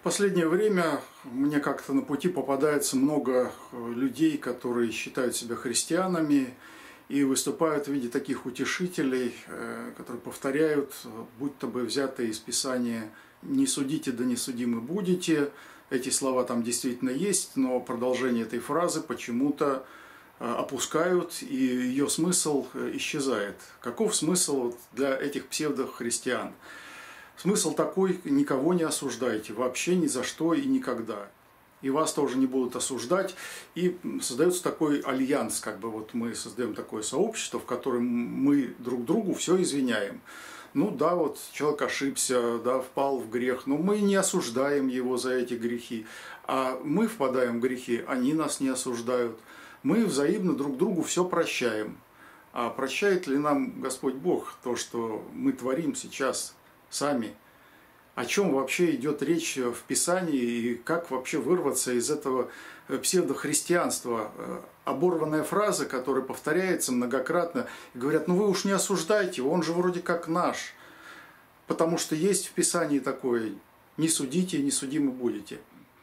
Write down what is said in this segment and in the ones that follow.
последнее время мне как-то на пути попадается много людей, которые считают себя христианами и выступают в виде таких утешителей, которые повторяют, будто бы взятые из Писания «не судите, да не судимы будете». Эти слова там действительно есть, но продолжение этой фразы почему-то опускают, и ее смысл исчезает. Каков смысл для этих псевдохристиан? Смысл такой: никого не осуждайте, вообще ни за что и никогда. И вас тоже не будут осуждать. И создается такой альянс, как бы вот мы создаем такое сообщество, в котором мы друг другу все извиняем. Ну да, вот человек ошибся, да, впал в грех, но мы не осуждаем его за эти грехи. А мы впадаем в грехи, они нас не осуждают. Мы взаимно друг другу все прощаем. А прощает ли нам Господь Бог то, что мы творим сейчас сами? О чем вообще идет речь в Писании и как вообще вырваться из этого псевдохристианства? Оборванная фраза, которая повторяется многократно, и говорят: ну вы уж не осуждайте, он же вроде как наш. Потому что есть в Писании такое: не судите, не судимы будете.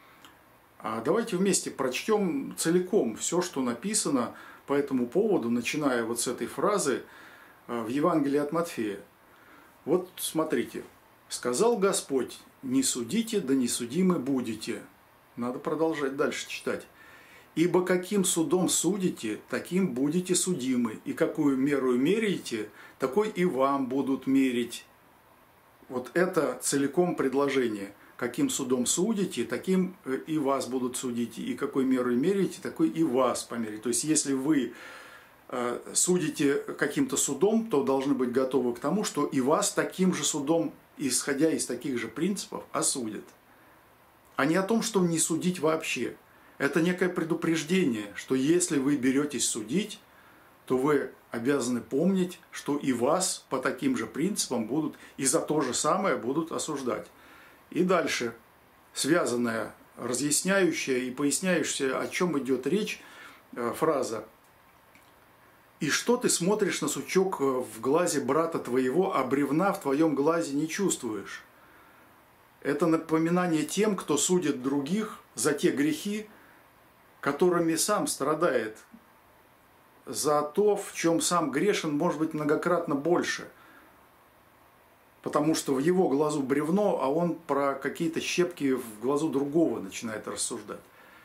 А давайте вместе прочтем целиком все, что написано по этому поводу, начиная вот с этой фразы в Евангелии от Матфея. Вот смотрите. «Сказал Господь: не судите, да не судимы будете». Надо продолжать дальше читать. «Ибо каким судом судите, таким будете судимы, и какую меру меряете, такой и вам будут мерить». Вот это целиком предложение. Каким судом судите, таким и вас будут судить, и какой мерой меряете, такой и вас померить. То есть, если вы судите каким-то судом, то должны быть готовы к тому, что и вас таким же судом, исходя из таких же принципов, осудят. А не о том, что не судить вообще. Это некое предупреждение, что если вы беретесь судить, то вы обязаны помнить, что и вас по таким же принципам будут и за то же самое будут осуждать. И дальше связанная, разъясняющая и поясняющая, о чем идет речь, фраза: «И что ты смотришь на сучок в глазе брата твоего, а бревна в твоем глазе не чувствуешь?» Это напоминание тем, кто судит других за те грехи, которыми сам страдает, за то, в чем сам грешен, может быть, многократно больше. Потому что в его глазу бревно, а он про какие-то щепки в глазу другого начинает рассуждать.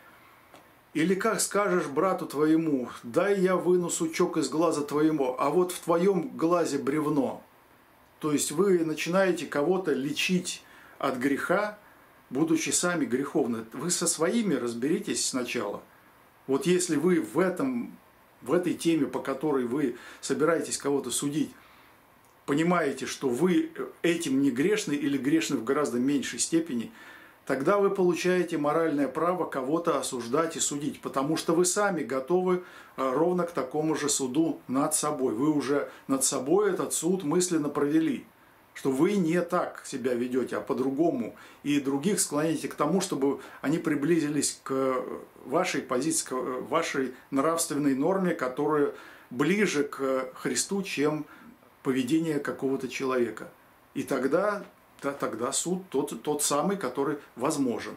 Или как скажешь брату твоему: дай я выну сучок из глаза твоему, а вот в твоем глазе бревно. То есть вы начинаете кого-то лечить от греха, будучи сами греховны. Вы со своими разберитесь сначала. Вот если вы в этой теме, по которой вы собираетесь кого-то судить, понимаете, что вы этим не грешны или грешны в гораздо меньшей степени, тогда вы получаете моральное право кого-то осуждать и судить, потому что вы сами готовы ровно к такому же суду над собой. Вы уже над собой этот суд мысленно провели, что вы не так себя ведете, а по-другому, и других склоняете к тому, чтобы они приблизились к вашей позиции, к вашей нравственной норме, которая ближе к Христу, чем поведение какого-то человека. И тогда суд тот самый, который возможен.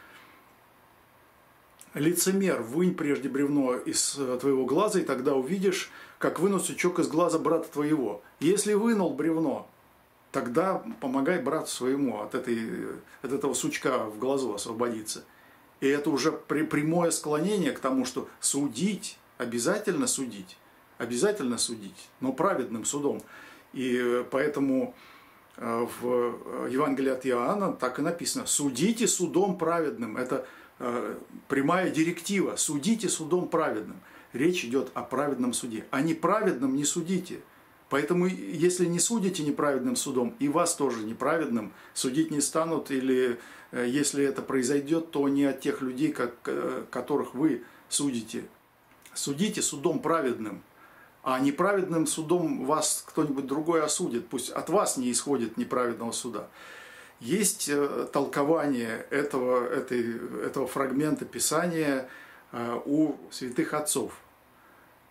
Лицемер, вынь прежде бревно из твоего глаза, и тогда увидишь, как вынуть сучок из глаза брата твоего. Если вынул бревно, тогда помогай брату своему от этого сучка в глазу освободиться. И это уже прямое склонение к тому, что судить, обязательно судить, но праведным судом. И поэтому в Евангелии от Иоанна так и написано: судите судом праведным. Это прямая директива: судите судом праведным. Речь идет о праведном суде. А неправедном не судите. Поэтому, если не судите неправедным судом, и вас тоже неправедным судить не станут, или если это произойдет, то не от тех людей, которых вы судите. Судите судом праведным. А неправедным судом вас кто-нибудь другой осудит. Пусть от вас не исходит неправедного суда. Есть толкование этого фрагмента Писания у святых отцов.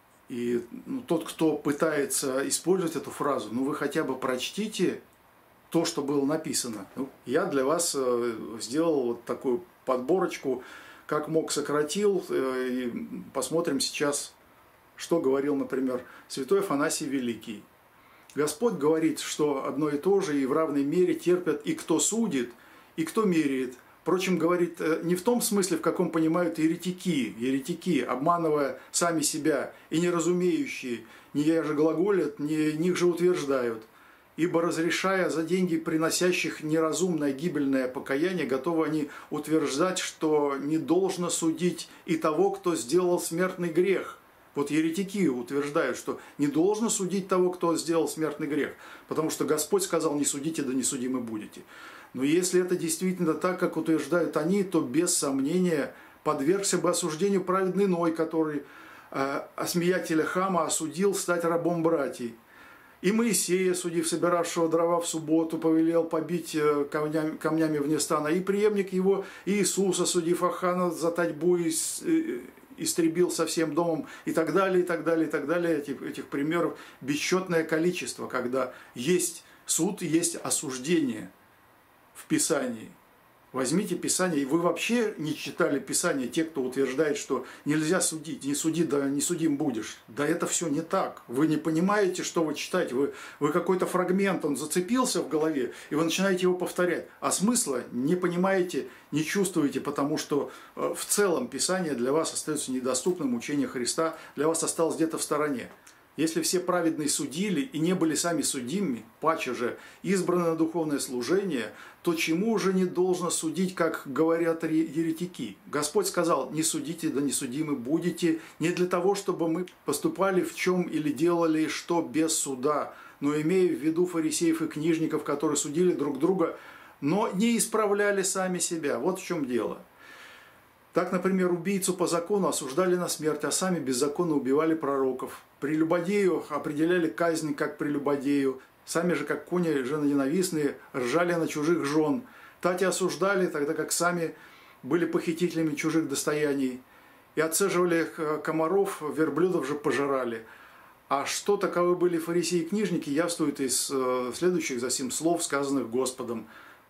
И тот, кто пытается использовать эту фразу: ну вы хотя бы прочтите то, что было написано. Ну, я для вас сделал вот такую подборочку, как мог сократил, и посмотрим сейчас, что говорил, например, святой Афанасий Великий. Господь говорит, что одно и то же и в равной мере терпят и кто судит, и кто меряет. Впрочем, говорит не в том смысле, в каком понимают еретики, обманывая сами себя, и неразумеющие, не я же глаголят, не них же утверждают. Ибо, разрешая за деньги приносящих неразумное гибельное покаяние, готовы они утверждать, что не должно судить и того, кто сделал смертный грех. Вот еретики утверждают, что не должно судить того, кто сделал смертный грех, потому что Господь сказал: не судите, да не судимы будете. Но если это действительно так, как утверждают они, то без сомнения подвергся бы осуждению праведный Ной, который осмеятеля Хама осудил стать рабом братьей. И Моисея, судив собиравшего дрова в субботу, повелел побить камнями вне стана. И преемник его Иисуса, судив Ахана за татьбу, истребил со всем домом, и так далее, и так далее, и так далее. Этих примеров бесчетное количество, когда есть суд и есть осуждение в Писании. Возьмите Писание, и вы вообще не читали Писание, те, кто утверждает, что нельзя судить, не суди, да не судим будешь. Да это все не так. Вы не понимаете, что вы читаете. Вы какой-то фрагмент, он зацепился в голове, и вы начинаете его повторять. А смысла не понимаете, не чувствуете, потому что в целом Писание для вас остается недоступным, учение Христа для вас осталось где-то в стороне. Если все праведные судили и не были сами судимыми, паче же избраны на духовное служение, то чему уже не должно судить, как говорят еретики? Господь сказал: не судите, да не судимы будете, не для того, чтобы мы поступали в чем или делали что без суда, но имея в виду фарисеев и книжников, которые судили друг друга, но не исправляли сами себя. Вот в чем дело. Так, например, убийцу по закону осуждали на смерть, а сами беззаконно убивали пророков. Прелюбодею определяли казнь как прелюбодею. Сами же, как кони женоненавистные, ржали на чужих жен. Тати осуждали, тогда как сами были похитителями чужих достояний. И отцеживали комаров, верблюдов же пожирали. А что таковы были фарисеи и книжники, явствует из следующих за сим слов, сказанных Господом.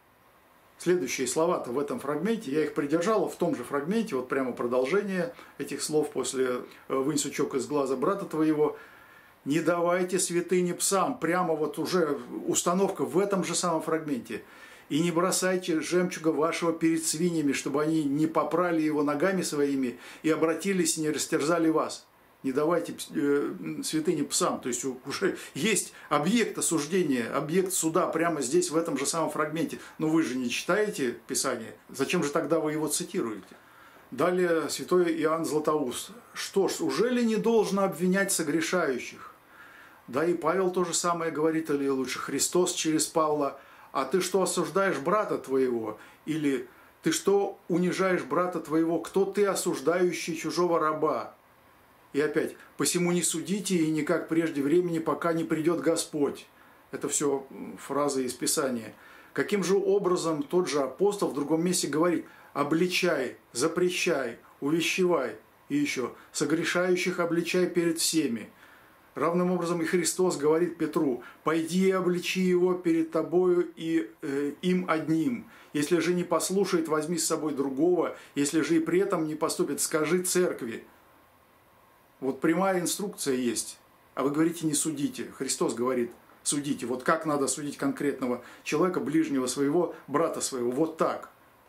Следующие слова-то в этом фрагменте, я их придержал в том же фрагменте, вот прямо продолжение этих слов после «вынь сучок из глаза брата твоего». «Не давайте святыни псам», прямо вот уже установка в этом же самом фрагменте. «И не бросайте жемчуга вашего перед свиньями, чтобы они не попрали его ногами своими и обратились и не растерзали вас». Не давайте святыни псам. То есть уже есть объект осуждения, объект суда прямо здесь, в этом же самом фрагменте. Но вы же не читаете Писание. Зачем же тогда вы его цитируете? Далее святой Иоанн Златоуст. Что ж, уже ли не должно обвинять согрешающих? Да и Павел то же самое говорит, или лучше Христос через Павла. А ты что осуждаешь брата твоего? Или ты что унижаешь брата твоего? Кто ты, осуждающий чужого раба? И опять, посему не судите, и не как прежде времени, пока не придет Господь. Это все фразы из Писания. Каким же образом тот же апостол в другом месте говорит: обличай, запрещай, увещевай, и еще согрешающих обличай перед всеми. Равным образом и Христос говорит Петру: пойди и обличи его перед тобою и им одним. Если же не послушает, возьми с собой другого, если же и при этом не поступит, скажи церкви. Вот прямая инструкция есть, а вы говорите: не судите. Христос говорит: судите. Вот как надо судить конкретного человека, ближнего своего, брата своего, вот так.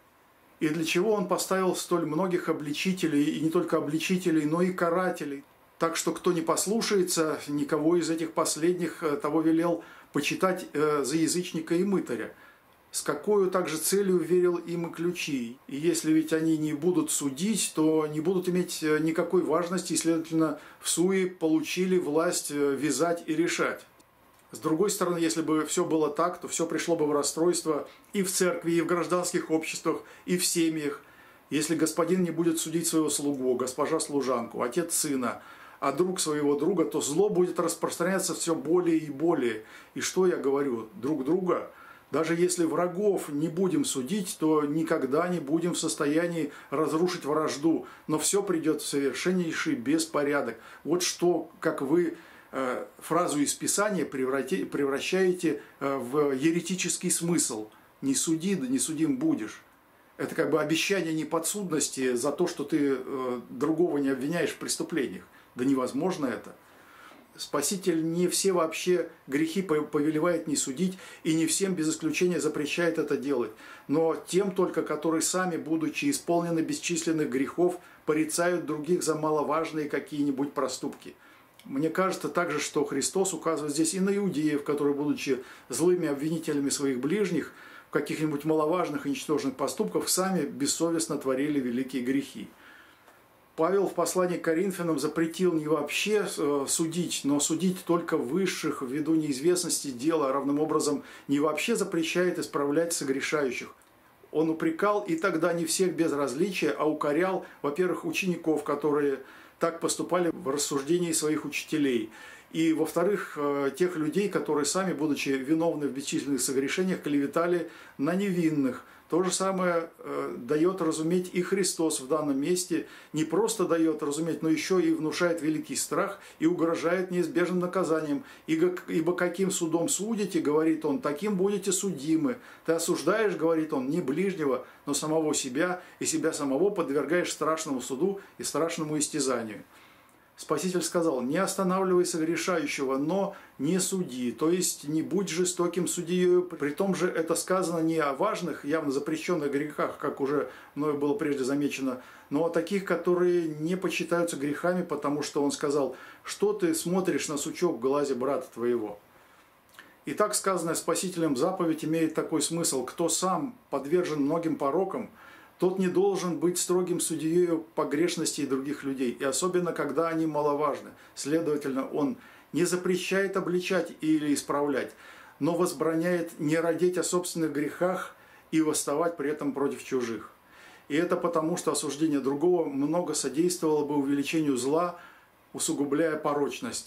И для чего Он поставил столь многих обличителей, и не только обличителей, но и карателей. Так что кто не послушается никого из этих последних, того велел почитать за язычника и мытаря. С какой также целью верил им и ключи. И если ведь они не будут судить, то не будут иметь никакой важности, и, следовательно, в суе получили власть вязать и решать. С другой стороны, если бы все было так, то все пришло бы в расстройство и в церкви, и в гражданских обществах, и в семьях. Если господин не будет судить своего слугу, госпожа служанку, отец сына, а друг своего друга, то зло будет распространяться все более и более. И что я говорю? Друг друга? Даже если врагов не будем судить, то никогда не будем в состоянии разрушить вражду. Но все придет в совершеннейший беспорядок. Вот что, как вы фразу из Писания превращаете в еретический смысл. «Не суди, да не судим будешь». Это как бы обещание неподсудности за то, что ты другого не обвиняешь в преступлениях. Да невозможно это. Спаситель не все вообще грехи повелевает не судить, и не всем без исключения запрещает это делать. Но тем только, которые сами, будучи исполнены бесчисленных грехов, порицают других за маловажные какие-нибудь проступки. Мне кажется также, что Христос указывает здесь и на иудеев, которые, будучи злыми обвинителями своих ближних, в каких-нибудь маловажных и ничтожных поступках, сами бессовестно творили великие грехи. Павел в послании к Коринфянам запретил не вообще судить, но судить только высших ввиду неизвестности дела, а равным образом не вообще запрещает исправлять согрешающих. Он упрекал и тогда не всех без различия, а укорял, во-первых, учеников, которые так поступали в рассуждении своих учителей, и, во-вторых, тех людей, которые сами, будучи виновны в бесчисленных согрешениях, клеветали на невинных. То же самое дает разуметь и Христос в данном месте. Не просто дает разуметь, но еще и внушает великий страх и угрожает неизбежным наказанием. «Ибо каким судом судите, — говорит он, — таким будете судимы. Ты осуждаешь, — говорит он, — не ближнего, но самого себя, и себя самого подвергаешь страшному суду и страшному истязанию». Спаситель сказал: «Не останавливай согрешающего, но не суди», то есть не будь жестоким судьею. Притом же это сказано не о важных, явно запрещенных грехах, как уже мною было прежде замечено, но о таких, которые не почитаются грехами, потому что он сказал: «Что ты смотришь на сучок в глазе брата твоего?» И так сказанная Спасителем заповедь имеет такой смысл: кто сам подвержен многим порокам, тот не должен быть строгим судьей погрешностей других людей, и особенно, когда они маловажны. Следовательно, он не запрещает обличать или исправлять, но возбраняет не родить о собственных грехах и восставать при этом против чужих. И это потому, что осуждение другого много содействовало бы увеличению зла, усугубляя порочность.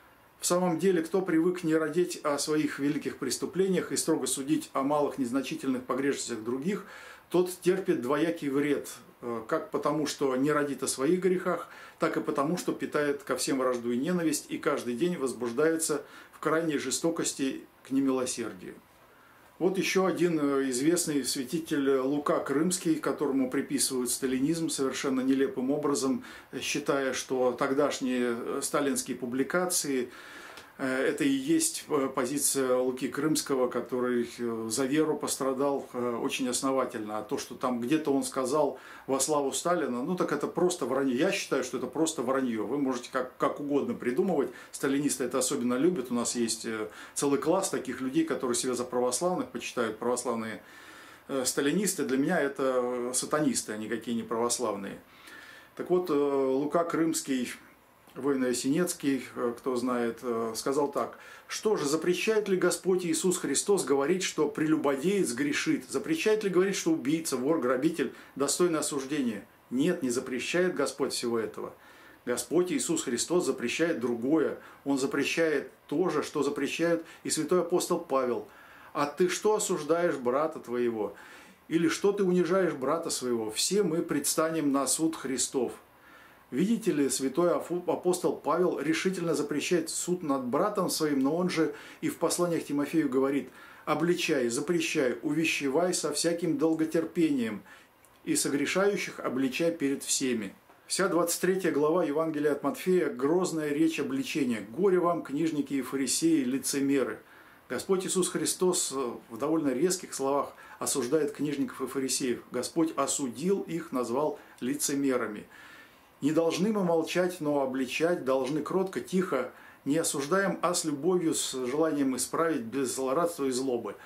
В самом деле, кто привык не родить о своих великих преступлениях и строго судить о малых незначительных погрешностях других, тот терпит двоякий вред, как потому, что не родит о своих грехах, так и потому, что питает ко всем вражду и ненависть, и каждый день возбуждается в крайней жестокости к немилосердию. Вот еще один известный святитель Лука Крымский, которому приписывают сталинизм совершенно нелепым образом, считая, что тогдашние сталинские публикации – это и есть позиция Луки Крымского, который за веру пострадал очень основательно. А то, что там где-то он сказал во славу Сталина, ну так это просто вранье. Я считаю, что это просто вранье. Вы можете как угодно придумывать. Сталинисты это особенно любят. У нас есть целый класс таких людей, которые себя за православных почитают. Православные сталинисты для меня это сатанисты, а никакие не православные. Так вот, Лука Крымский, Воино-Ясенецкий, кто знает, сказал так: «Что же, запрещает ли Господь Иисус Христос говорить, что прелюбодеец грешит? Запрещает ли говорить, что убийца, вор, грабитель достойны осуждения? Нет, не запрещает Господь всего этого. Господь Иисус Христос запрещает другое. Он запрещает то же, что запрещает и святой апостол Павел. А ты что осуждаешь брата твоего? Или что ты унижаешь брата своего? Все мы предстанем на суд Христов». Видите ли, святой апостол Павел решительно запрещает суд над братом своим, но он же и в посланиях Тимофею говорит: «Обличай, запрещай, увещевай со всяким долготерпением, и согрешающих обличай перед всеми». Вся 23 глава Евангелия от Матфея – грозная речь обличения. «Горе вам, книжники и фарисеи, лицемеры». Господь Иисус Христос в довольно резких словах осуждает книжников и фарисеев. Господь осудил их, назвал лицемерами. Не должны мы молчать, но обличать, должны кротко, тихо, не осуждаем, а с любовью, с желанием исправить, без злорадства и злобы.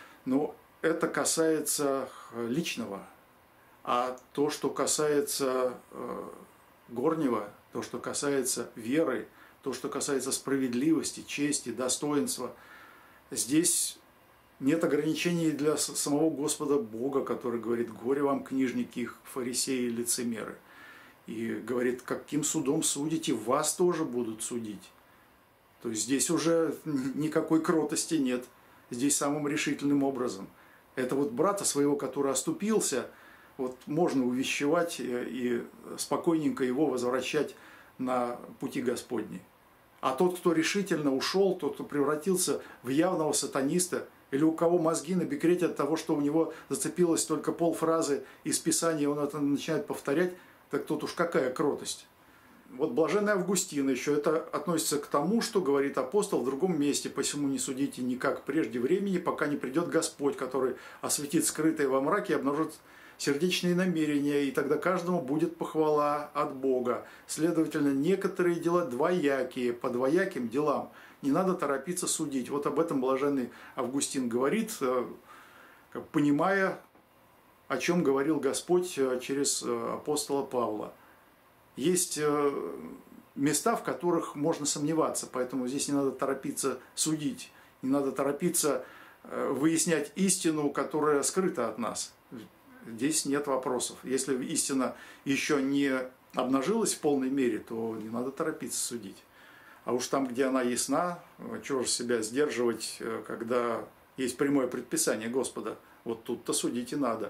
Но это касается личного. А то, что касается горнего, то, что касается веры, то, что касается справедливости, чести, достоинства, здесь нет ограничений для самого Господа Бога, который говорит: «Горе вам, книжники, фарисеи, лицемеры». И говорит: каким судом судите, вас тоже будут судить. То есть здесь уже никакой кротости нет. Здесь самым решительным образом. Это вот брата своего, который оступился, вот можно увещевать и спокойненько его возвращать на пути Господни. А тот, кто решительно ушел, тот, кто превратился в явного сатаниста, или у кого мозги на бекрете от того, что у него зацепилось только полфразы из Писания, он это начинает повторять, так тут уж какая кротость. Вот блаженный Августин еще, это относится к тому, что говорит апостол в другом месте: «Посему не судите никак прежде времени, пока не придет Господь, который осветит скрытое во мраке и обнажит сердечные намерения, и тогда каждому будет похвала от Бога. Следовательно, некоторые дела двоякие, по двояким делам не надо торопиться судить». Вот об этом блаженный Августин говорит, понимая, о чем говорил Господь через апостола Павла. Есть места, в которых можно сомневаться, поэтому здесь не надо торопиться судить, не надо торопиться выяснять истину, которая скрыта от нас. Здесь нет вопросов. Если истина еще не обнажилась в полной мере, то не надо торопиться судить. А уж там, где она ясна, чего же себя сдерживать, когда есть прямое предписание Господа? Вот тут-то судить и надо.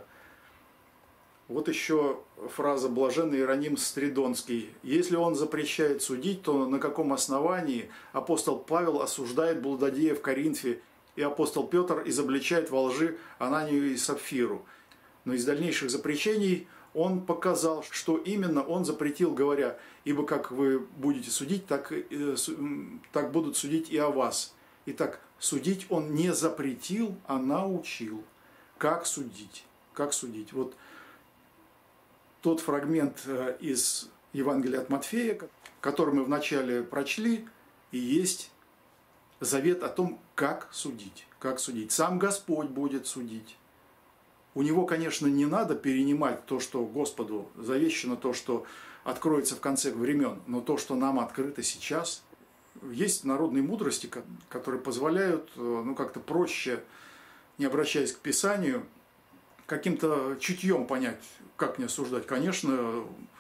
Вот еще фраза блаженный Иероним Стридонский. Если он запрещает судить, то на каком основании апостол Павел осуждает блудодея в Коринфе, и апостол Петр изобличает во лжи Ананию и Сапфиру? Но из дальнейших запрещений он показал, что именно он запретил, говоря: «Ибо как вы будете судить, так будут судить и о вас». Итак, судить он не запретил, а научил. Как судить? Как судить? Вот тот фрагмент из Евангелия от Матфея, который мы вначале прочли, и есть завет о том, как судить. Как судить. Сам Господь будет судить. У него, конечно, не надо перенимать то, что Господу завещено, то, что откроется в конце времен, но то, что нам открыто сейчас. Есть народные мудрости, которые позволяют, как-то проще, не обращаясь к Писанию, каким-то чутьем понять, как не осуждать. Конечно,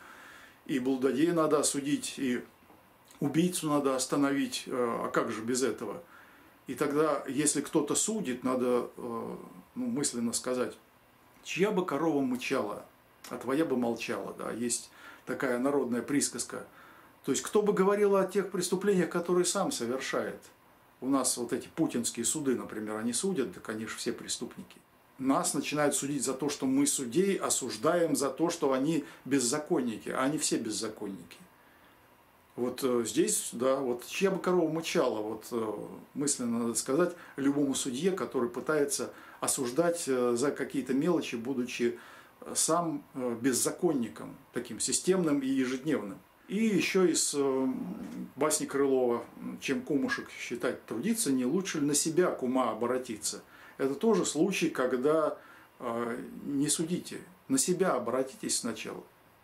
и блудодея надо осудить, и убийцу надо остановить, а как же без этого? И тогда, если кто-то судит, надо мысленно сказать: «Чья бы корова мычала, а твоя бы молчала». Да? Есть такая народная присказка. То есть, кто бы говорил о тех преступлениях, которые сам совершает. У нас вот эти путинские суды, например, они судят, так они же все преступники. Нас начинают судить за то, что мы судей осуждаем за то, что они беззаконники, а они все беззаконники. Вот здесь, да, вот чья бы корова мычала, вот мысленно надо сказать любому судье, который пытается осуждать за какие-то мелочи, будучи сам беззаконником, таким системным и ежедневным. И еще из басни Крылова: «Чем кумушек считать трудиться, не лучше ли на себя кума обратиться?» Это тоже случай, когда не судите, на себя обратитесь сначала.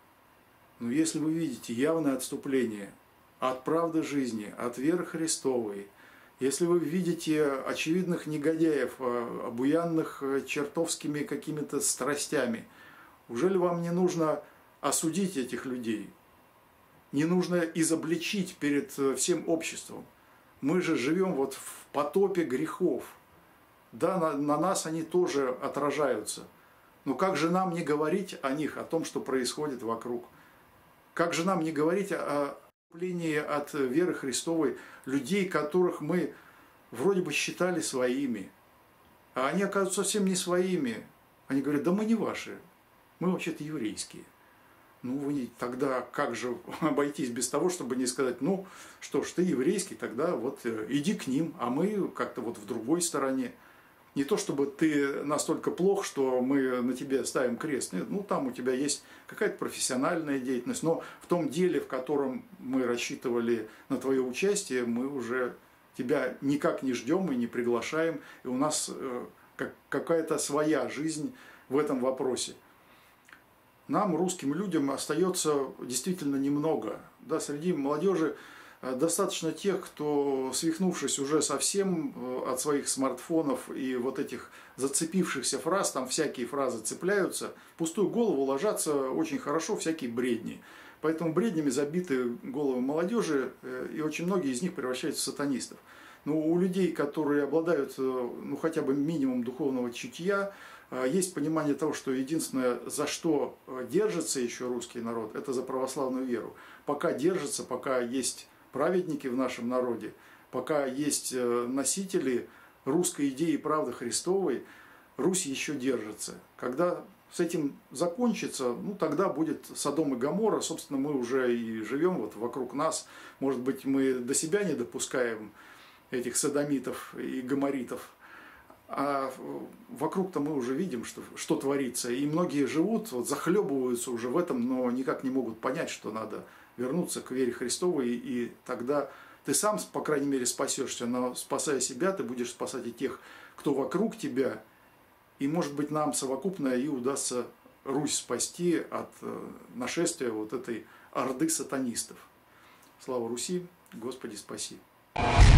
Но если вы видите явное отступление от правды жизни, от веры Христовой, если вы видите очевидных негодяев, обуянных чертовскими какими-то страстями, уже ли вам не нужно осудить этих людей? Не нужно изобличить перед всем обществом? Мы же живем вот в потопе грехов. Да, на нас они тоже отражаются. Но как же нам не говорить о них, о том, что происходит вокруг? Как же нам не говорить о отступлении от веры Христовой людей, которых мы вроде бы считали своими, а они оказываются совсем не своими? Они говорят: «Да мы не ваши, мы вообще-то еврейские». Ну, вы тогда как же обойтись без того, чтобы не сказать: «Ну, что ж, ты еврейский, тогда вот иди к ним, а мы как-то вот в другой стороне». Не то, чтобы ты настолько плох, что мы на тебе ставим крест. Нет, там у тебя есть какая-то профессиональная деятельность, но в том деле, в котором мы рассчитывали на твое участие, мы уже тебя никак не ждем и не приглашаем, и у нас какая-то своя жизнь в этом вопросе. Нам, русским людям, остается действительно немного. Да, среди молодежи достаточно тех, кто, свихнувшись уже совсем от своих смартфонов и вот этих зацепившихся фраз, там всякие фразы цепляются, в пустую голову ложатся очень хорошо всякие бредни. Поэтому бреднями забиты головы молодежи, и очень многие из них превращаются в сатанистов. Но у людей, которые обладают хотя бы минимум духовного чутья, есть понимание того, что единственное, за что держится еще русский народ, это за православную веру. Пока держится, пока есть праведники в нашем народе, пока есть носители русской идеи и правды Христовой, Русь еще держится. Когда с этим закончится, ну тогда будет Содом и Гоморра. Собственно, мы уже и живем вот вокруг нас. Может быть, мы до себя не допускаем этих содомитов и гоморитов. А вокруг-то мы уже видим, что творится. И многие живут, вот, захлебываются уже в этом, но никак не могут понять, что надо вернуться к вере Христовой. И тогда ты сам, по крайней мере, спасешься. Но спасая себя, ты будешь спасать и тех, кто вокруг тебя. И, может быть, нам совокупно и удастся Русь спасти от нашествия вот этой орды сатанистов. Слава Руси, Господи спаси!